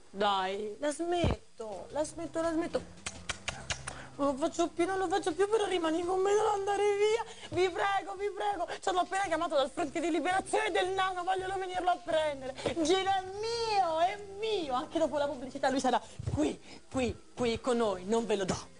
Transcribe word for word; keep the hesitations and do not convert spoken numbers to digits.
Dai, la smetto, la smetto, la smetto. Non lo faccio più, non lo faccio più, però rimani con me, non andare via. Vi prego, vi prego. Sono appena chiamato dal Fronte di Liberazione del Nano, vogliono venirlo a prendere. Gino è mio, è mio. Anche dopo la pubblicità lui sarà qui, qui, qui con noi, non ve lo do.